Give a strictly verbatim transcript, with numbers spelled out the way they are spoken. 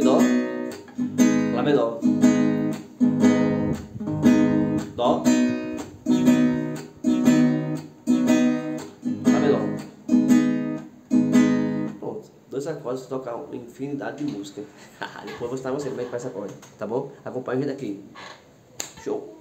Dó, Lá menor, Dó, Lá menor. Pronto, dois acordes para tocar uma infinidade de música. Depois eu vou ensinar você como é que faz esse acorde, tá bom? Acompanha a gente aqui. Show!